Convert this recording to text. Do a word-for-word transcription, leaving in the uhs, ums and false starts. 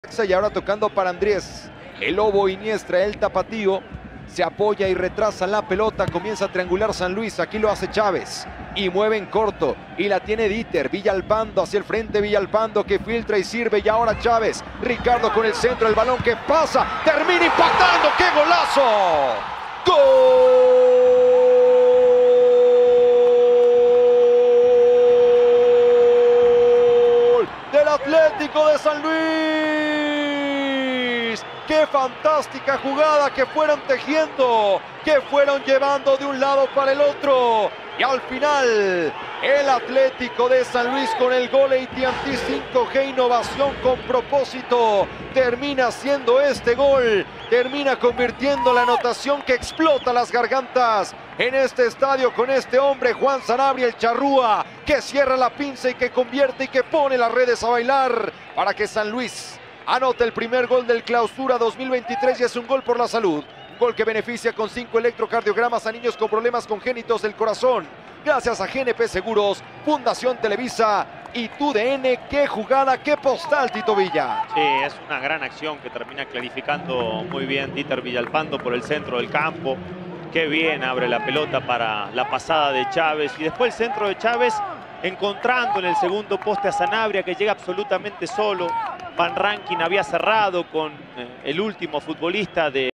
Y ahora tocando para Andrés, el Lobo Iniestra, el tapatío, se apoya y retrasa la pelota, comienza a triangular San Luis, aquí lo hace Chávez, y mueve en corto, y la tiene Dieter, Villalpando hacia el frente, Villalpando que filtra y sirve, y ahora Chávez, Ricardo con el centro, el balón que pasa, termina impactando, ¡qué golazo! ¡Gol del Atlético de San Luis! ¡Qué fantástica jugada que fueron tejiendo! Que fueron llevando de un lado para el otro. Y al final, el Atlético de San Luis con el gol A T and T cinco G Innovación con propósito. Termina haciendo este gol. Termina convirtiendo la anotación que explota las gargantas en este estadio con este hombre, Juan Sanabria, el charrúa, que cierra la pinza y que convierte y que pone las redes a bailar para que San Luis anota el primer gol del Clausura dos mil veintitrés y es un gol por la salud. Un gol que beneficia con cinco electrocardiogramas a niños con problemas congénitos del corazón. Gracias a G N P Seguros, Fundación Televisa y T U D N. ¡Qué jugada, qué postal, Tito Villa! Sí, es una gran acción que termina clarificando muy bien Dieter Villalpando por el centro del campo. Qué bien abre la pelota para la pasada de Chávez. Y después el centro de Chávez encontrando en el segundo poste a Sanabria, que llega absolutamente solo. Van Rankin había cerrado con eh, el último futbolista de